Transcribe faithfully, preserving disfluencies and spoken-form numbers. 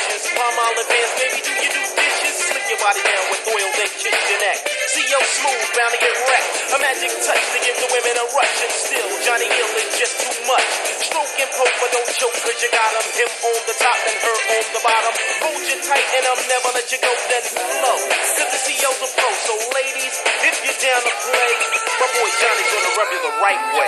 bitches. Palm olive hands, baby, do you do dishes? Slick your body down with oil, then kiss your neck. C O smooth, bound to get wrecked. A magic touch to give the women a rush. And still, Johnny Hill is just too much. Stroke and poke, but don't choke, cause you got him. Him on the top and her on the bottom. Hold you tight and I'll never let you go, then flow. Cause the C O's a pro, so ladies, if you're down to play, my boy Johnny's gonna rub you the right way.